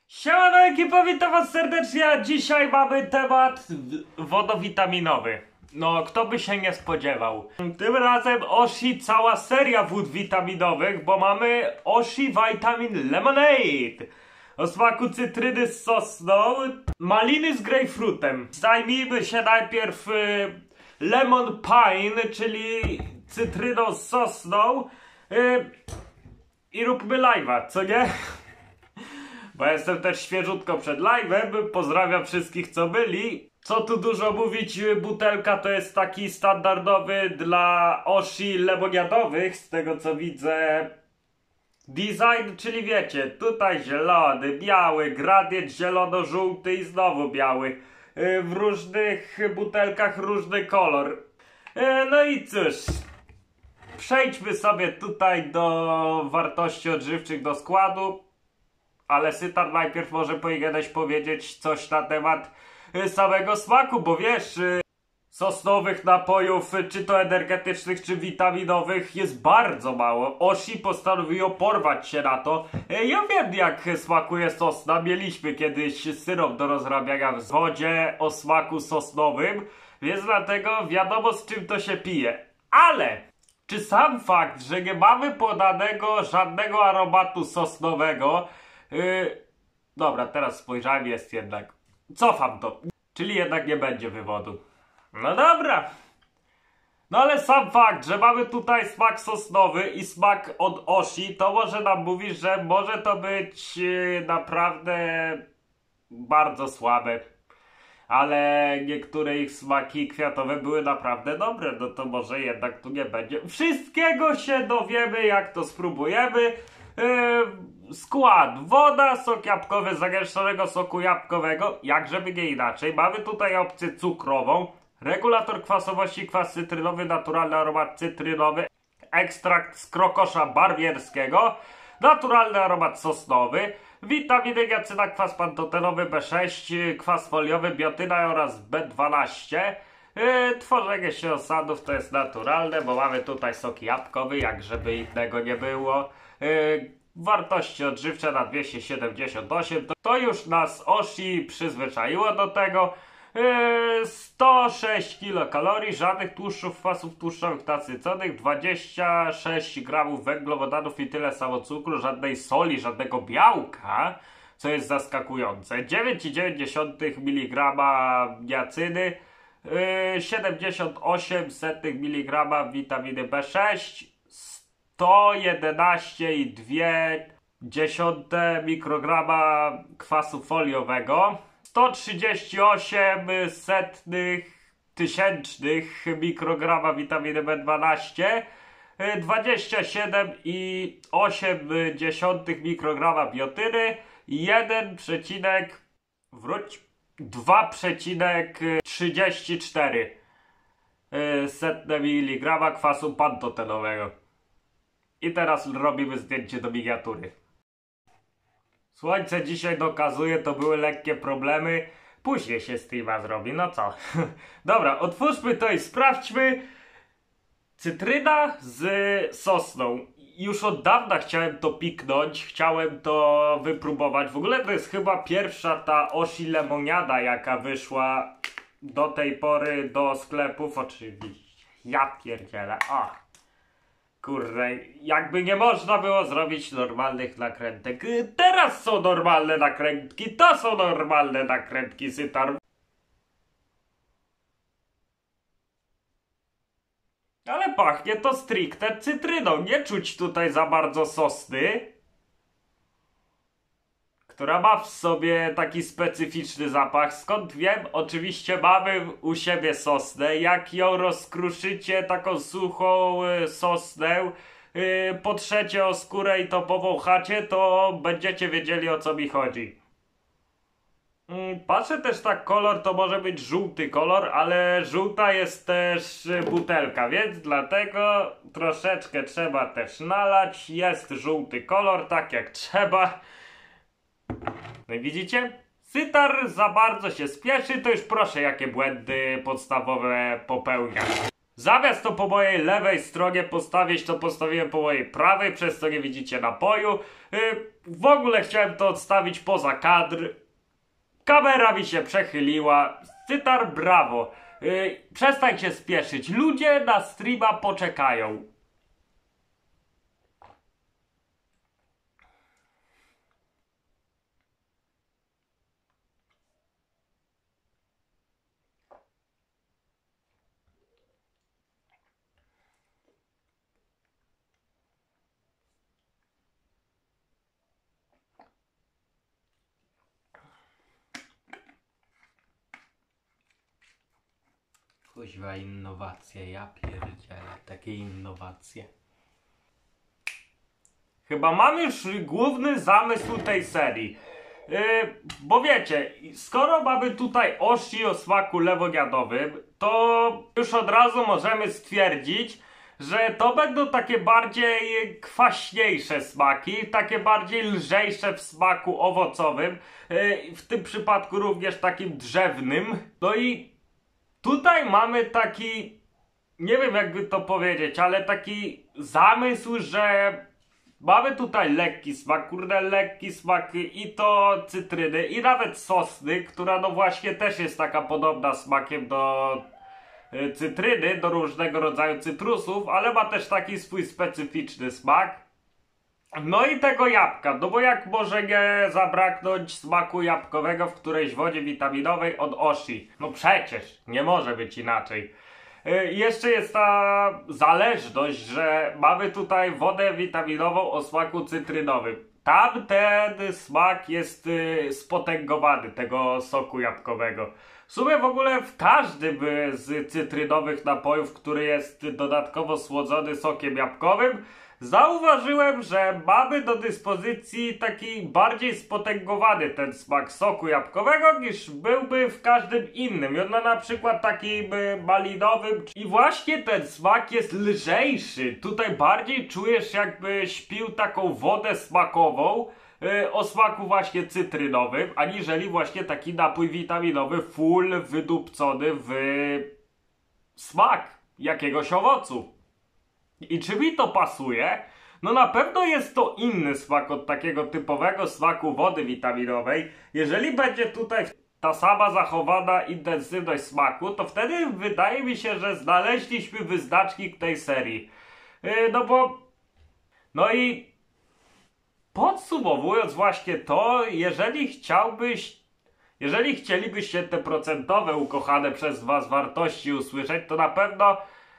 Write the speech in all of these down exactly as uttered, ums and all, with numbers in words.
Siemano ekipa, witam was serdecznie, a dzisiaj mamy temat wodowitaminowy. No, kto by się nie spodziewał. Tym razem Oshi cała seria wód witaminowych, bo mamy Oshi Vitamin Lemonade o smaku cytryny z sosną, maliny z grejpfrutem. Zajmijmy się najpierw y, Lemon Pine, czyli cytryną z sosną y, i róbmy live'a, co nie? Bo jestem też świeżutko przed live'em, pozdrawiam wszystkich co byli. Co tu dużo mówić, butelka to jest taki standardowy dla Oshi lemoniadowych, z tego co widzę, design, czyli wiecie, tutaj zielony, biały, gradient zielono-żółty i znowu biały. W różnych butelkach różny kolor. No i cóż, przejdźmy sobie tutaj do wartości odżywczych, do składu. Ale Sytar, najpierw może powinieneś powiedzieć coś na temat samego smaku, bo wiesz, sosnowych napojów, czy to energetycznych, czy witaminowych jest bardzo mało. Oshi postanowiło porwać się na to. Ja wiem, jak smakuje sosna. Mieliśmy kiedyś syrop do rozrabiania w wodzie o smaku sosnowym, więc dlatego wiadomo, z czym to się pije. Ale czy sam fakt, że nie mamy podanego żadnego aromatu sosnowego, Yy, dobra, teraz spojrzałem, jest jednak. Cofam to. Czyli jednak nie będzie wywodu. No dobra. No ale sam fakt, że mamy tutaj smak sosnowy i smak od Oshi, to może nam mówi, że może to być yy, naprawdę bardzo słabe. Ale niektóre ich smaki kwiatowe były naprawdę dobre. No to może jednak tu nie będzie. Wszystkiego się dowiemy, jak to spróbujemy. Yy, skład: woda, sok jabłkowy z zagęszczonego soku jabłkowego, jak żeby nie inaczej. Mamy tutaj opcję cukrową, regulator kwasowości, kwas cytrynowy, naturalny aromat cytrynowy, ekstrakt z krokosza barwierskiego, naturalny aromat sosnowy, witaminy, niacyna, kwas pantotenowy, B sześć, kwas foliowy, biotyna oraz B dwanaście. Yy, tworzenie się osadów to jest naturalne, bo mamy tutaj sok jabłkowy, jak żeby innego nie było. Yy, wartości odżywcze na dwieście siedemdziesiąt osiem, to, to już nas Oshi przyzwyczaiło do tego. Yy, sto sześć kilokalorii, żadnych tłuszczów, kwasów tłuszczowych nasyconych, dwadzieścia sześć gramów węglowodanów i tyle samo cukru, żadnej soli, żadnego białka, co jest zaskakujące, dziewięć przecinek dziewięć miligrama niacyny, yy, siedemdziesiąt osiem miligrama witaminy B sześć, sto jedenaście przecinek dwa mikrograma kwasu foliowego, sto trzydzieści osiem setnych tysięcznych mikrograma witaminy B dwanaście, dwadzieścia siedem przecinek osiem mikrograma biotyny i jeden przecinek wróć dwa przecinek trzydzieści cztery setne miligrama kwasu pantotenowego. I teraz robimy zdjęcie do miniatury. Słońce dzisiaj dokazuje, to były lekkie problemy. Później się streama zrobi, no co? Dobra, otwórzmy to i sprawdźmy. Cytryna z sosną. Już od dawna chciałem to piknąć, chciałem to wypróbować. W ogóle to jest chyba pierwsza ta Oshi lemoniada, jaka wyszła do tej pory do sklepów. Oczywiście. Ja pierdzielę. O. Kurde, jakby nie można było zrobić normalnych nakrętek. Teraz są normalne nakrętki, to są normalne nakrętki, Sytar. Ale pachnie to stricte cytryną, nie czuć tutaj za bardzo sosny, która ma w sobie taki specyficzny zapach. Skąd wiem? Oczywiście mamy u siebie sosnę. Jak ją rozkruszycie, taką suchą y, sosnę, y, potrzecie o skórę i to powąchacie, to będziecie wiedzieli, o co mi chodzi. Mm, patrzę też tak, kolor to może być żółty kolor, ale żółta jest też y, butelka, więc dlatego troszeczkę trzeba też nalać. Jest żółty kolor, tak jak trzeba. No i widzicie? Sytar za bardzo się spieszy, to już proszę jakie błędy podstawowe popełnia. Zamiast to po mojej lewej stronie postawić, to postawiłem po mojej prawej, przez co nie widzicie napoju. Yy, w ogóle chciałem to odstawić poza kadr. Kamera mi się przechyliła. Cytar, brawo. Yy, przestańcie spieszyć. Ludzie na streama poczekają. Kuźwa, innowacje, ja pierdzielę, takie innowacje. Chyba mam już główny zamysł tej serii. Yy, bo wiecie, skoro mamy tutaj oshi o smaku lemoniadowym, to już od razu możemy stwierdzić, że to będą takie bardziej kwaśniejsze smaki, takie bardziej lżejsze w smaku owocowym, yy, w tym przypadku również takim drzewnym. No i tutaj mamy taki, nie wiem jakby to powiedzieć, ale taki zamysł, że mamy tutaj lekki smak, kurde lekki smak i to cytryny i nawet sosny, która no właśnie też jest taka podobna smakiem do y, cytryny, do różnego rodzaju cytrusów, ale ma też taki swój specyficzny smak. No i tego jabłka, no bo jak może nie zabraknąć smaku jabłkowego w którejś wodzie witaminowej od oshi? No przecież, nie może być inaczej. Yy, jeszcze jest ta zależność, że mamy tutaj wodę witaminową o smaku cytrynowym. Tamten smak jest yy, spotęgowany, tego soku jabłkowego. W sumie w ogóle w każdym z cytrynowych napojów, który jest dodatkowo słodzony sokiem jabłkowym, zauważyłem, że mamy do dyspozycji taki bardziej spotęgowany ten smak soku jabłkowego niż byłby w każdym innym. I on na przykład takim malinowym. I właśnie ten smak jest lżejszy. Tutaj bardziej czujesz jakbyś pił taką wodę smakową yy, o smaku właśnie cytrynowym, aniżeli właśnie taki napój witaminowy full wydupcony w smak jakiegoś owocu. I czy mi to pasuje? No na pewno jest to inny smak od takiego typowego smaku wody witaminowej. Jeżeli będzie tutaj ta sama zachowana intensywność smaku, to wtedy wydaje mi się, że znaleźliśmy wyznacznik tej serii. Yy, no bo... No i... Podsumowując właśnie to, jeżeli chciałbyś... Jeżeli chcielibyście te procentowe ukochane przez was wartości usłyszeć, to na pewno...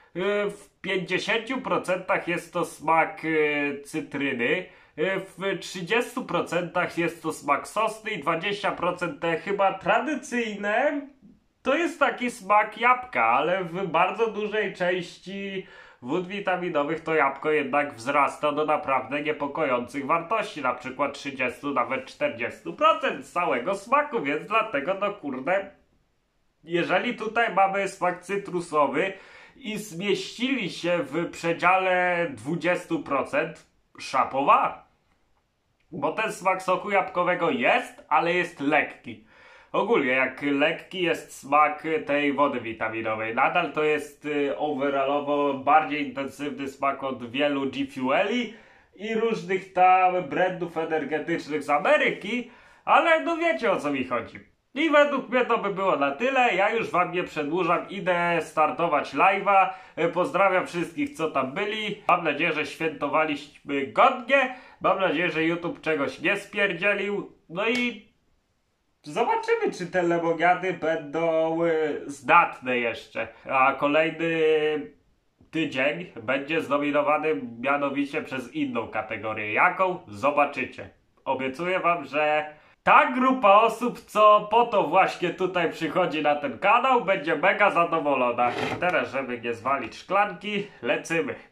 W pięćdziesięciu procentach jest to smak y, cytryny, y, w trzydziestu procentach jest to smak sosny i dwadzieścia procent te chyba tradycyjne to jest taki smak jabłka, ale w bardzo dużej części wód witaminowych to jabłko jednak wzrasta do naprawdę niepokojących wartości, na przykład trzydzieści, nawet czterdzieści procent całego smaku, więc dlatego no kurde, jeżeli tutaj mamy smak cytrusowy i zmieścili się w przedziale dwadzieścia procent, szapowa. Bo ten smak soku jabłkowego jest, ale jest lekki. Ogólnie jak lekki jest smak tej wody witaminowej. Nadal to jest y, overallowo bardziej intensywny smak od wielu G Fueli i różnych tam brandów energetycznych z Ameryki, ale no wiecie o co mi chodzi. I według mnie to by było na tyle, ja już wam nie przedłużam, idę startować live'a, pozdrawiam wszystkich co tam byli, mam nadzieję, że świętowaliśmy godnie, mam nadzieję, że YouTube czegoś nie spierdzielił, no i zobaczymy czy te lemoniady będą zdatne jeszcze, a kolejny tydzień będzie zdominowany mianowicie przez inną kategorię, jaką? Zobaczycie. Obiecuję wam, że ta grupa osób, co po to właśnie tutaj przychodzi na ten kanał, będzie mega zadowolona. Teraz, żeby nie zwalić szklanki, lecymy.